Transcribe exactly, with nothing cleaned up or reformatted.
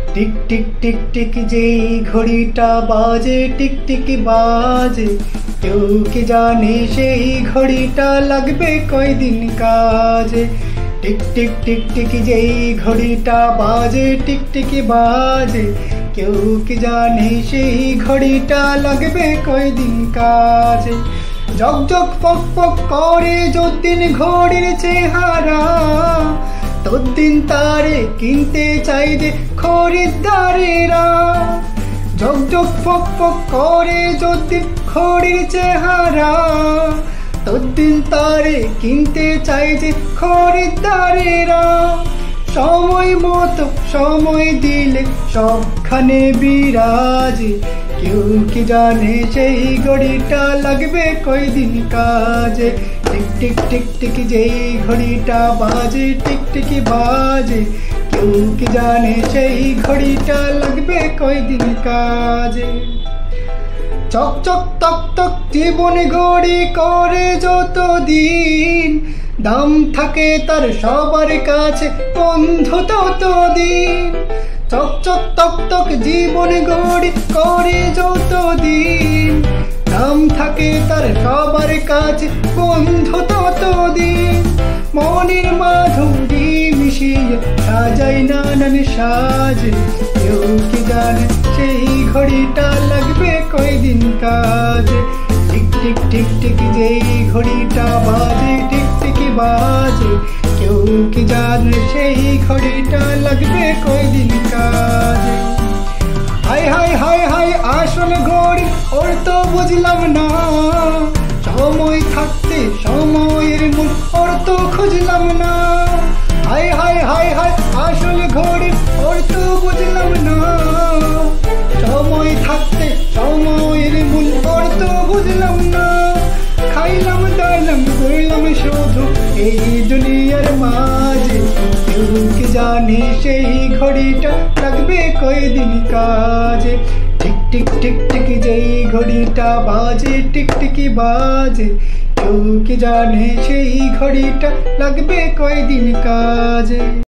Tick tick tick tick যেই ঘড়িটা বাজে টিক টিক বাজে, কেউ কি জানে সেই ঘড়িটা লাগবে কয়দিন কাজে। টিক টিক টিক টিক যেই ঘড়িটা বাজে টিক টিক বাজে, কেউ কি জানে সেই ঘড়িটা লাগবে কয়দিন কাজে। জগ জগ পক পক করে যদ্দিন ঘড়ির চেহারা, তদ্দিন তারে কিনতে চাই যে খরিদ্দারেরা। জগ জগ পক পক করে যদ্দিন ঘড়ির চেহারা, তদ্দিন তারে কিনতে চাই যে খরিদ্দারেরা। সময় মতো সময় দিলে সবখানে বিরাজে, কেউ কি জানে সেই ঘড়িটা লাগবে কয়দিন কাজে। টিক টিক টিক টিক যেই ঘড়িটা বাজে টিক টিক বাজে, কেউ কি জানে সেই ঘড়িটা লাগবে কয়দিন কাজে। চক চক তক তক জীবন ঘড়ি করে যত দিন, দাম থাকে তার সবার কাছে বন্ধু তত দিন। চক চক তক তক জীবন ঘড়ি করে যত দিন, দাম থাকে তার সবার কাছে বন্ধু তত দিন। মনের মাধুরী মিশিয়ে সাজাই নানান সাজে, কেউ কি জানে সেই ঘড়িটা লাগবে কয়দিন কাজে। টিক টিক টিক টিক যেই ঘড়িটা বাজে টিক টিক বাজে, কেউ কি জানে সেই ঘড়িটা লাগবে কয়দিন কাজে। হাই হাই হাই হাই আসল ঘড়ি ওর তো বুঝলাম না, সময় থাকতে সময়ের মূল ওর তো খুঁজলাম না। হাই হাই হাই হাই আসল ঘড়ি ওর তো বুঝলাম না, সময় থাকতে সময়ের মূল ওর তো বুঝলাম না। খাইলাম দাইলাম করলাম শুধু এই দুনিয়ার মাঝে, কেউ কি জানে সেই ঘড়িটা লাগবে কয়দিন কাজে। টিক টিক টিক টিক যেই ঘড়িটা বাজে টিক টিক বাজে, কেউ কি জানে সেই ঘড়িটা লাগবে কয়দিন কাজে।